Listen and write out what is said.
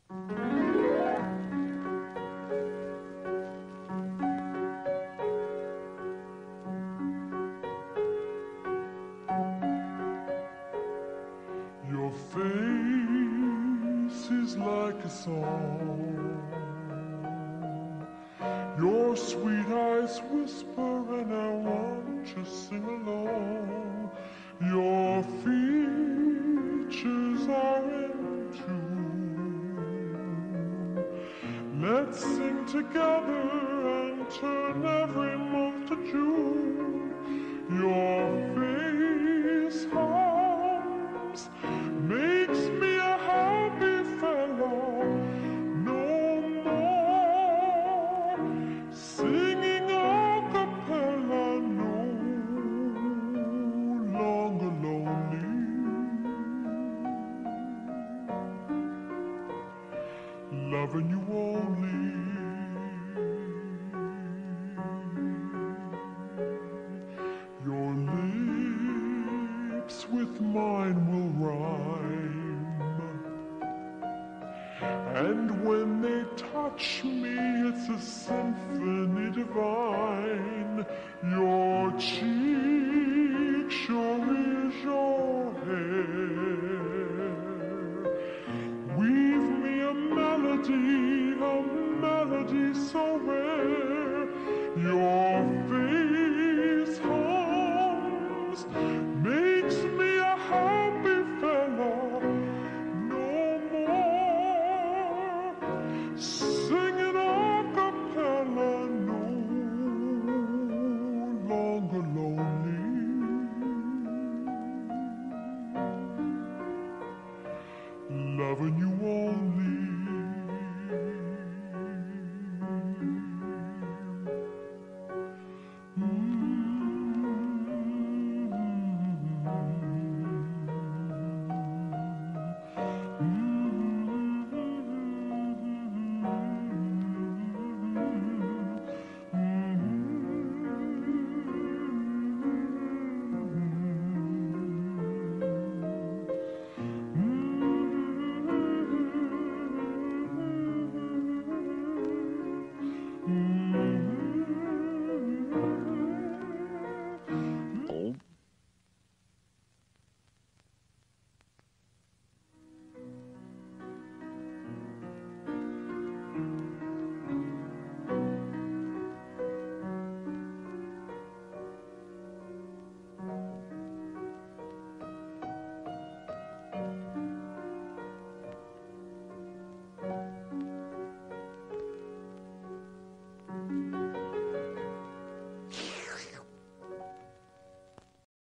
Your face is like a song. Your sweet eyes whisper and I want to sing along. Your features are in tune. Let's sing together and turn every month to June. Your face hums, makes me a happy fellow. No more singing a cappella, no longer lonely. Loving you only. Your lips with mine will rhyme, and when they touch me, it's a symphony divine. Your cheek sure is your hair. Weave me a melody so rare. Your face hums, makes me a happy fellow. No more singing a cappella, no longer lonely. Loving you only.